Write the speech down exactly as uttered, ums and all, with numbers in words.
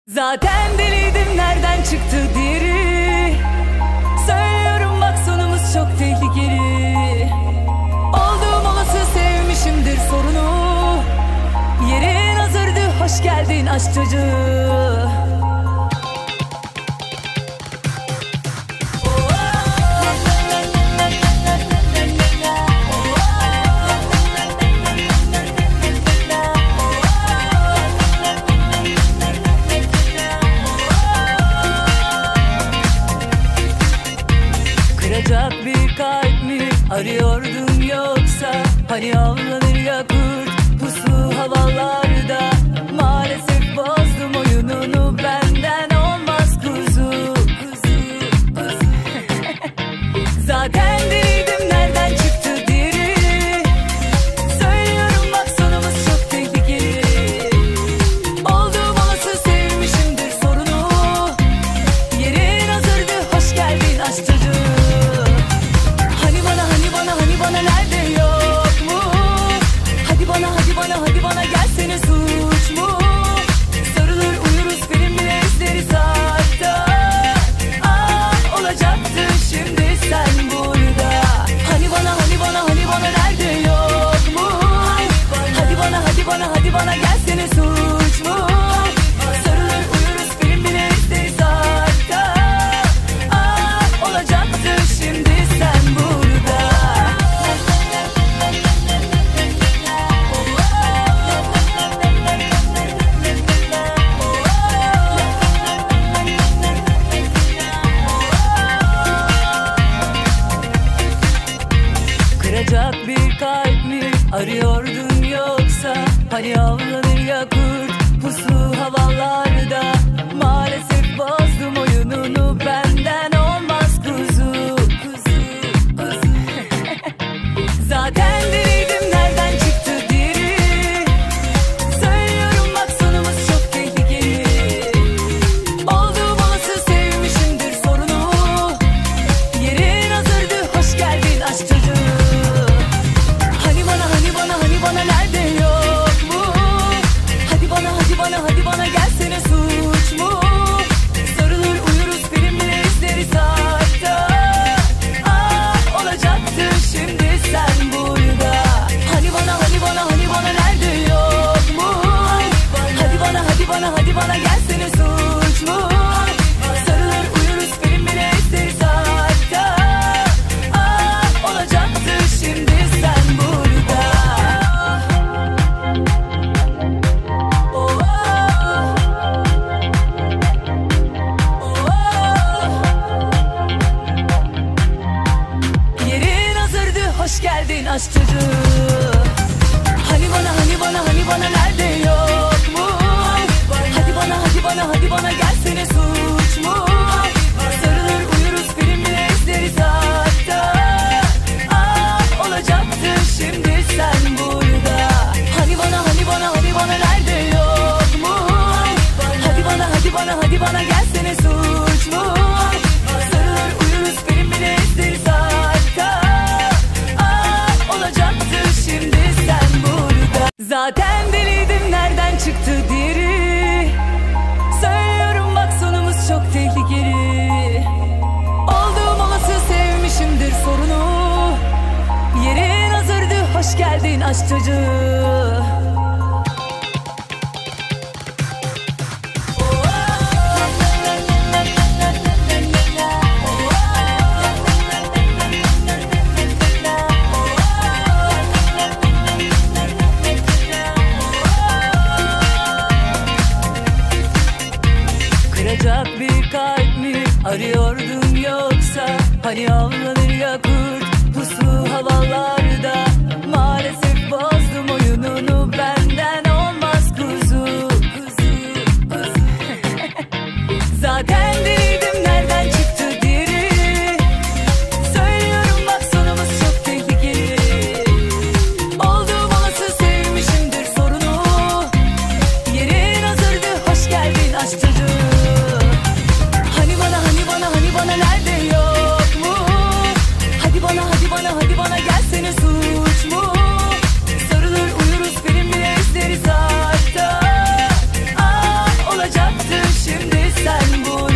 Zaten deliydim, nereden çıktı diri? Söylüyorum bak, sonumuz çok tehlikeli. Olduğum olası sevmişimdir sorunu. Yerin hazırdı, hoş geldin aşk çocuğu. Kıracak bir kalp mi arıyordun yoksa? Hani avlanır ya kurt puslu havalarda. Maalesef bozdum oyununu, benden olmaz kuzu, kuzu, kuzu. Zaten deliydim, nereden çıktı diri? Söylüyorum bak, sonumuz çok tehlikeli. Olduğum olası sevmişimdir sorunu. Yerin hazırdı, hoş geldin aşk çocuğu. Hadi bana gelsene, suç mu? Sarılır uyuruz, film bile izleriz hatta. Ah, olacaktı şimdi sen burada. Hani bana, hani bana, hani bana nerede, yok mu? Hadi bana, hadi bana, hadi bana gelsene, suç mu? Sarılır uyuruz, film bile izleriz hatta. Ah, olacaktı şimdi sen burada. Kıracak bir kalp mi arıyordun yoksa? Hani avlanır ya kurt puslu havalarda. Maalesef bozdum oyununu, benden olmaz kuzu, kuzu, kuzu. Zaten deliydim, nereden çıktı diri? Söylüyorum bak, sonumuz çok tehlikeli. Olduğum olası sevmişimdir sorunu. Yerin hazırdı, hoş geldin aşk çocuğu. Bana nerede, yok mu? Hadi bana, hadi bana, hadi bana gelsene, suç mu? Sarılır uyuruz, film bile izleriz hatta. Ah, olacaktı şimdi sen burada. Hani bana, hani bana, hani bana nerede, yok mu? Hadi bana, hadi bana, hadi bana gelsene, suç mu? Sarılır uyuruz, film bile izleriz hatta. Ah, olacaktı şimdi sen burada. Hoş geldin aşk çocuğu. Hani bana, hani bana, hani bana nerede, yok mu? Hadi bana, hadi bana, hadi bana gelsene, suç mu? Sarılır uyuruz, film bile izleriz hatta. Ah, olacaktı şimdi sen burada. Hani bana, hani bana, hani bana nerede, yok mu? Hadi bana, hadi bana, hadi bana gelsene, suç mu? Sarılır uyuruz, film bile izleriz hatta. Olacaktı şimdi sen burada. Zaten deliydim, nereden çıktı diri? Söylüyorum bak, sonumuz çok tehlikeli. Olduğum olası sevmişimdir sorunu. Yerin hazırdı, hoş geldin aşk çocuğu. Kıracak bir kalp mi arıyordun yoksa? Hani avlanır ya kurt puslu havalarda. Maalesef bozdum oyununu, benden olmaz kuzu, kuzu, kuzu. Zaten deliydim, nereden çıktı diri? Söylüyorum bak, sonumuz çok tehlikeli. Olduğum olası sevmişimdir sorunu. Yerin hazırdı, hoş geldin aşk çocuğu. Hani bana, hani bana, hani bana nerede, yok mu? Hadi bana, hadi bana, hadi bana gelsene, suç mu? Sarılır uyuruz, film bile izleriz hatta. Ah, olacaktı şimdi sen bul.